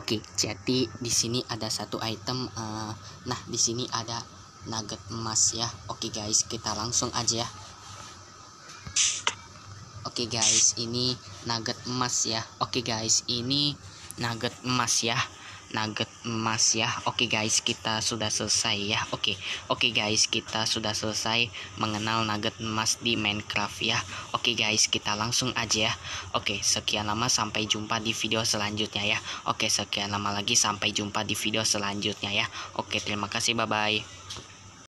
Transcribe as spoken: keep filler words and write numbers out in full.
Oke, jadi di sini ada satu item. Uh, nah, di sini ada nugget emas ya. Oke guys, kita langsung aja ya. Oke guys, ini nugget emas ya. Oke guys, ini nugget emas ya. Nugget emas ya. Oke guys, kita sudah selesai ya. Oke. Oke guys, kita sudah selesai mengenal nugget emas di Minecraft ya. Oke guys, kita langsung aja ya. Oke, sekian lama, sampai jumpa di video selanjutnya ya. Oke, sekian lama lagi, sampai jumpa di video selanjutnya ya. Oke, terima kasih, bye bye.